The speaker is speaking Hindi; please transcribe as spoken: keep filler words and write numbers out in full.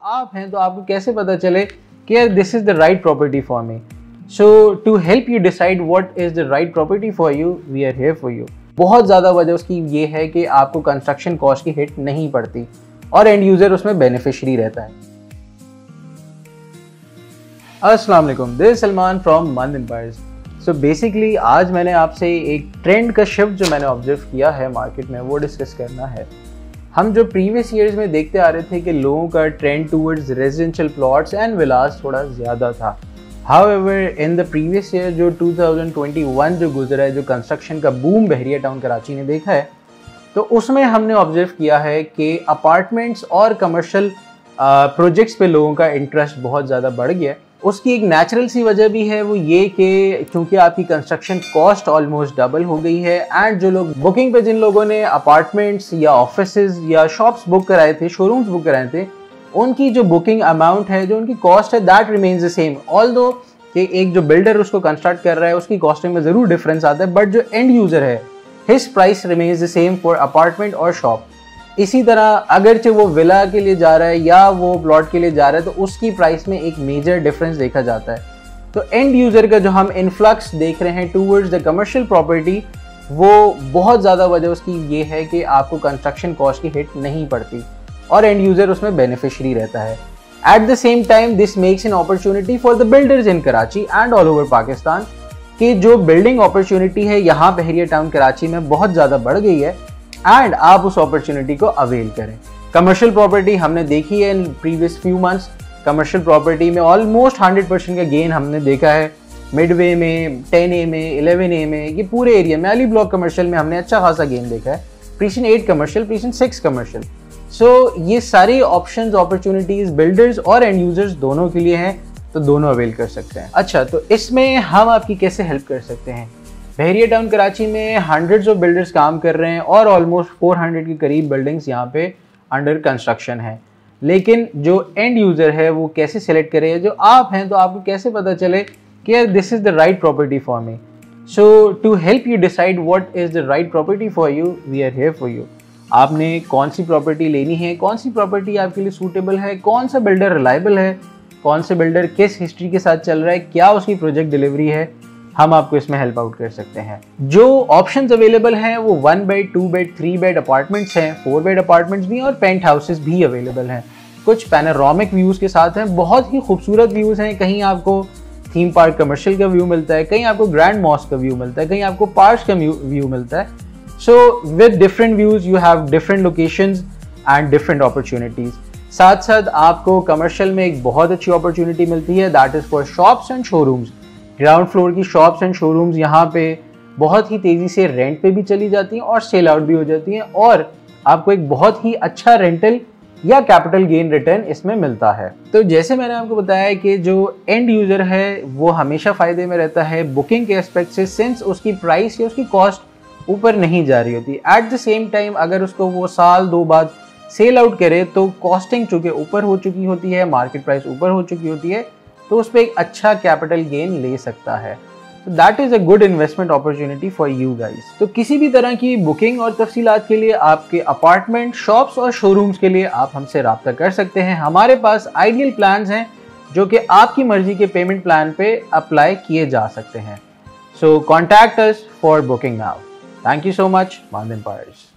आप हैं तो आपको कैसे पता चले कि this is the right property for me. So to help you decide what is the right property for you, we are here for you. बहुत ज़्यादा वजह उसकी ये है कि आपको कंस्ट्रक्शन कॉस्ट की हिट नहीं पड़ती और एंड यूज़र उसमें बेनिफिशियरी रहता है। अस्सलाम वालेकुम, this is Salman from Mand empires. So basically आज मैंने आपसे एक ट्रेंड का शिफ्ट जो मैंने ऑब्जर्व किया है मार्केट में वो डिस्कस करना है। हम जो प्रीवियस ईयर्स में देखते आ रहे थे कि लोगों का trend towards residential plots and villas थोड़ा ज़्यादा था। However in the previous year जो टू थाउजेंड ट्वेंटी वन जो गुजरा है, जो कंस्ट्रक्शन का बूम बहरिया टाउन कराची ने देखा है, तो उसमें हमने ऑब्जर्व किया है कि अपार्टमेंट्स और कमर्शियल प्रोजेक्ट्स पे लोगों का इंटरेस्ट बहुत ज़्यादा बढ़ गया है। उसकी एक नेचुरल सी वजह भी है, वो ये कि क्योंकि आपकी कंस्ट्रक्शन कॉस्ट ऑलमोस्ट डबल हो गई है एंड जो लोग बुकिंग पे जिन लोगों ने अपार्टमेंट्स या ऑफिसेज या शॉप्स बुक कराए थे, शोरूम्स बुक कराए थे, उनकी जो बुकिंग अमाउंट है, जो उनकी कॉस्ट है, that remains the same. Although कि एक जो बिल्डर उसको कंस्ट्रक्ट कर रहा है उसकी कॉस्टिंग में ज़रूर डिफरेंस आता है, बट जो एंड यूज़र है his price remains the same for apartment और शॉप। इसी तरह अगरचे वो विला के लिए जा रहा है या वो प्लॉट के लिए जा रहा है तो उसकी प्राइस में एक मेजर डिफरेंस देखा जाता है। तो एंड यूज़र का जो हम इन्फ्लक्स देख रहे हैं टूवर्ड्स द कमर्शियल प्रॉपर्टी, वो बहुत ज़्यादा वजह उसकी ये है कि आपको कंस्ट्रक्शन कॉस्ट की हिट नहीं पड़ती और एंड यूज़र उसमें बेनिफिशियरी रहता है। At the same time this makes an opportunity for the builders in Karachi and all over Pakistan कि जो बिल्डिंग अपॉर्चुनिटी है यहाँ बहरिया टाउन कराची में बहुत ज़्यादा बढ़ गई है एंड आप उस अपॉर्चुनिटी को अवेल करें। कमर्शियल प्रॉपर्टी हमने देखी है in previous few months, commercial property में ऑलमोस्ट हंड्रेड परसेंट का गेन हमने देखा है। मिडवे में, टेन ए में, इलेवन ए में, ये पूरे एरिया में अली ब्लॉक कमर्शियल में हमने अच्छा खासा गेन देखा है। Precinct eight commercial, precinct six commercial. So ये सारी ऑप्शंस, अपॉर्चुनिटीज बिल्डर्स और एंड यूजर्स दोनों के लिए हैं, तो दोनों अवेल कर सकते हैं। अच्छा, तो इसमें हम आपकी कैसे हेल्प कर सकते हैं? बहरिया टाउन कराची में हंड्रेड्स ऑफ बिल्डर्स काम कर रहे हैं और ऑलमोस्ट फोर हंड्रेड के करीब बिल्डिंग्स यहाँ पे अंडर कंस्ट्रक्शन है। लेकिन जो एंड यूज़र है वो कैसे सेलेक्ट करे? जो आप हैं तो आपको कैसे पता चले कि this is the right property for me? So to help you decide what is the right property for you, we are here for you. आपने कौन सी प्रॉपर्टी लेनी है, कौन सी प्रॉपर्टी आपके लिए सूटेबल है, कौन सा बिल्डर रिलायबल है, कौन से बिल्डर किस हिस्ट्री के साथ चल रहा है, क्या उसकी प्रोजेक्ट डिलीवरी है, हम आपको इसमें हेल्प आउट कर सकते हैं। जो ऑप्शंस अवेलेबल हैं वो one bed, two bed, three bed apartments हैं, फोर बेड अपार्टमेंट्स भी और पेंट हाउसेस भी अवेलेबल हैं। कुछ पैनोरामिक व्यूज़ के साथ हैं, बहुत ही खूबसूरत व्यूज़ हैं। कहीं आपको थीम पार्क कमर्शियल का व्यू मिलता है, कहीं आपको ग्रैंड मॉस्क का व्यू मिलता है, कहीं आपको पार्क का व्यू मिलता है। So with different views you have different locations and different opportunities. साथ साथ आपको कमर्शियल में एक बहुत अच्छी अपॉर्चुनिटी मिलती है, that is for shops and showrooms. Ground floor की शॉप्स एंड शोरूम्स यहाँ पे बहुत ही तेज़ी से रेंट पे भी चली जाती हैं और सेल आउट भी हो जाती हैं और आपको एक बहुत ही अच्छा रेंटल या कैपिटल गेन रिटर्न इसमें मिलता है। तो जैसे मैंने आपको बताया कि जो एंड यूज़र है वो हमेशा फ़ायदे में रहता है बुकिंग के एस्पेक्ट से, सिंस उसकी प्राइस या उसकी कॉस्ट ऊपर नहीं जा रही होती। एट द सेम टाइम अगर उसको वो साल दो बाद सेल आउट करे तो कॉस्टिंग चूँकि ऊपर हो चुकी होती है, मार्केट प्राइस ऊपर हो चुकी होती है, तो उस पर एक अच्छा कैपिटल गेन ले सकता है। तो that is a good investment opportunity for you guys. तो किसी भी तरह की बुकिंग और तफसीलात के लिए आपके अपार्टमेंट, शॉप्स और शोरूम्स के लिए आप हमसे रब्ता कर सकते हैं। हमारे पास आइडियल प्लान्स हैं जो कि आपकी मर्जी के पेमेंट प्लान पे अप्लाई किए जा सकते हैं। So contact us for booking now. Thank you so much, Mand empires.